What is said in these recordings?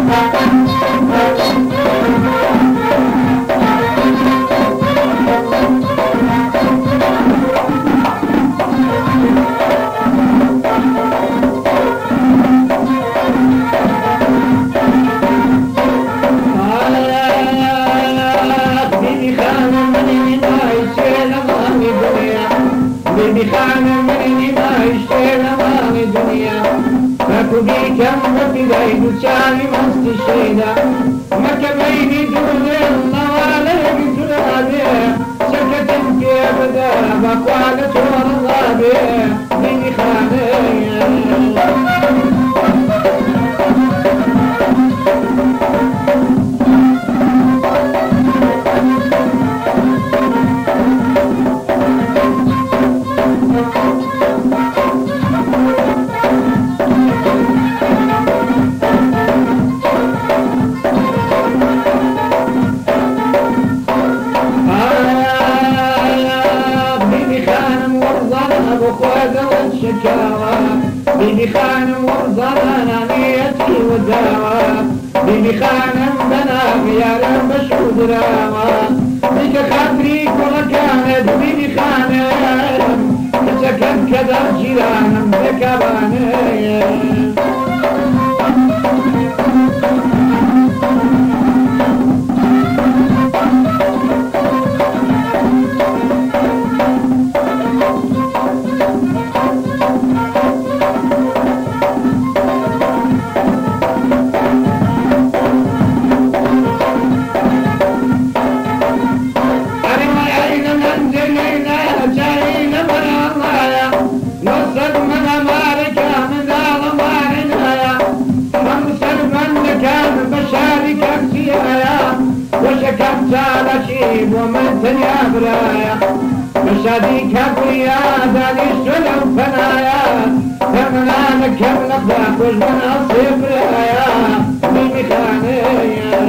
بخانة مني ما يشتغل أمام الدنيا فاكو بيكم وبدايد وشاري مست الشيدة ما كبيني دون الله ولا يقتل أبيه سكت انت أبدا بقوالة الله بيه بخانة بيبي خانم وارضانا نيتي وداوى بيبي خانم بنا خيارم بشود راوى بيك خاطري كل كانت بيبي خانم تسكن كذا جيرانم بكباني وشكمت على شيب ومن تنيا برايا مشاديك هبويا داني السلم فنايا فمنا لك نبدأ وجبن أصيب رايا بمخانيا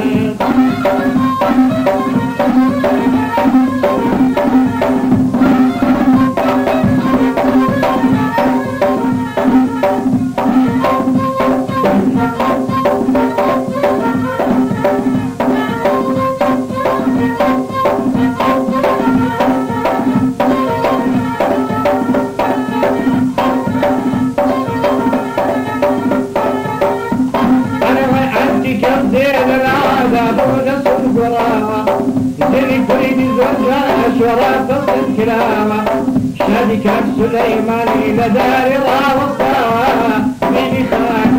شرف الكرامة شادي كاب سليماني لدار الله والصلاة بمخانة